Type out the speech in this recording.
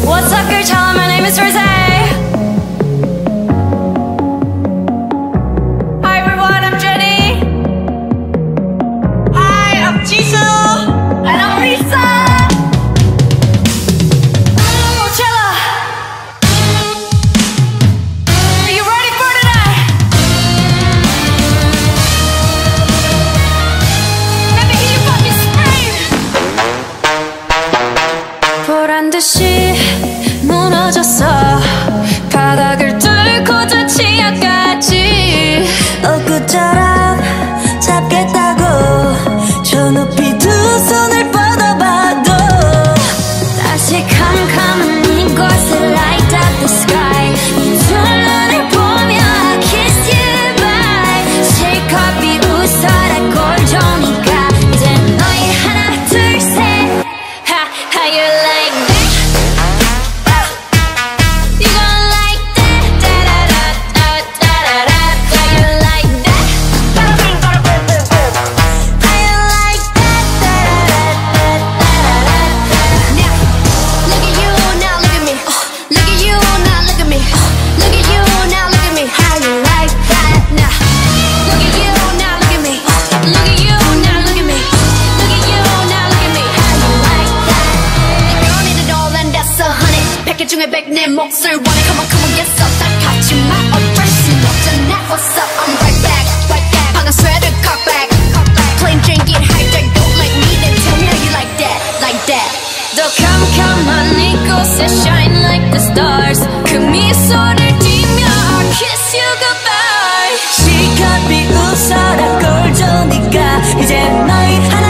What's up, Coachella? My name is Rose. Hi everyone, I'm Jenny. Hi, I'm Jisoo. And I'm Lisa. Coachella. Are you ready for tonight? Let me hear you fucking scream. 보란 듯이 무너졌어. 바닥을 뚫고 저 치아까지 엊그처럼 잡겠다고 저 높이 두 손을 뻗어봐도 다시 캄캄한 이곳에 light up the sky 이 두 눈을 보며 I kiss you bye 실컷 비웃어라 꼴 좋으니까 이제 너희 하나 둘 셋 how you like that? You gon' like that? Da-da-da-da-da-da-da. How you like that? How you like that? Da-da-da-da-da-da-da. Now, look at you, now look at me. Look at you, now look at me. Look at you, now look at me. How you like that? Now, look at you, now look at me. Look at you, now look at me. Look at you, now look at me. How you like that? You don't need it all and that's 100. 100개 중에 100 내 몫을 원해. Come on, come on, yes up. 딱 같이 말 어쩔 없잖아. What's up? I'm right back, right back. 방금 sweater cock back. Plain Jane get hijacked. Don't like me, then tell me how you like that, like that. 더 캄캄한 이곳에 shine like the stars. 그 미소를 띠며 I'll kiss you goodbye. 실컷 비웃어라 꼴 좋으니까 이제 너희 하나